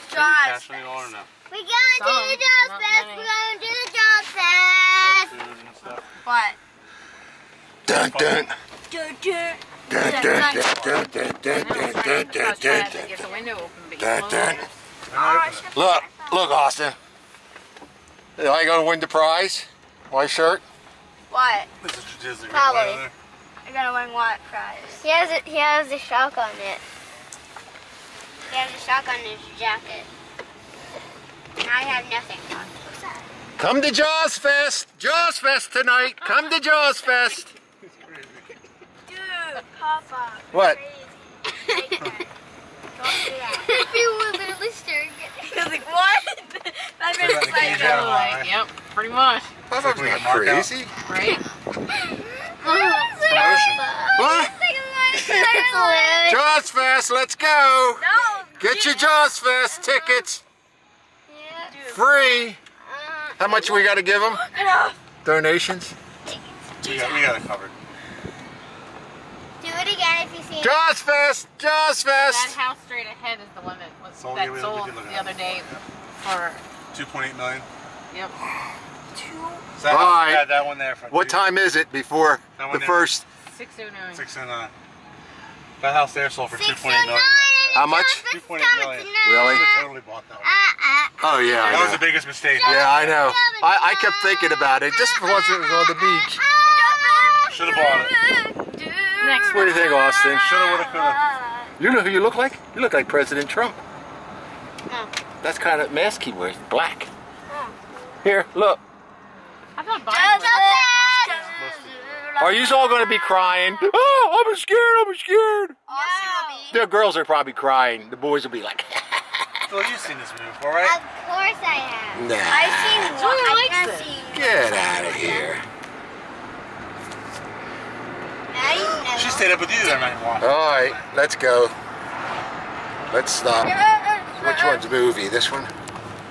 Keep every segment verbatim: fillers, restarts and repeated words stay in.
Josh. We're going to the Josh Fest. We're going to the Josh Fest. What? Dun dun. Dun dun. Dun dun dun dun dun dun dun dun dun. Get the window open, but Dun, you dun. close it. Look, look, Austin. Are you gonna win the prize? My shirt? What? This is Disney. Probably. Right I'm gonna win what prize? He has a, he has a shotgun in it. He has a shotgun in his jacket. And I have nothing. What's that? Come to Jaws Fest. Jaws Fest tonight. Come to Jaws Fest. Dude, Papa. What? Crazy. Don't do that. People were literally staring at me. I was like, what? That made it Like psycho. a Like, yep, pretty much. Papa's Like we not can mark out. crazy. Right? What? It's Jaws Fest, let's go. No. Get your Jaws Fest tickets. Free. How much we got to give them? Donations? We got, we got it covered. Do it again if you see it. Jaws Fest. Jaws That Fest. house straight ahead is the one that was So, that yeah, we- we sold did look at the that other day before, for two point eight million. yep. So that, All right. that, that one there. For What two- time is it before That one the there. first? Six oh nine. Six and nine. That house there sold for two six point oh eight million. nine. How much? two point eight million. Really? I totally bought that one. Uh, uh. Oh yeah, I That was know. the biggest mistake. Yeah, I know. I, I kept thinking about it just once it was on the beach. Should have bought it. Next What do you think, Austin? Shoulda, woulda, coulda. You know who you look like? You look like President Trump. No. That's kind of mask he wears, black. Here, look. I thought buying Are you all going to be crying? Oh, I'm scared, I'm scared. The girls are probably crying. The boys will be like, Phil, you've seen this movie before, Of right? course I have. nah. I've seen one. Joey I've likes not it. seen. Get out of here. Maddie's never. She stayed up with you that night and watched. All right, let's go. Let's stop. Which one's a movie? This one?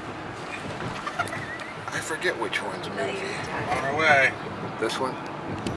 I forget which one's a movie. On our way. This one?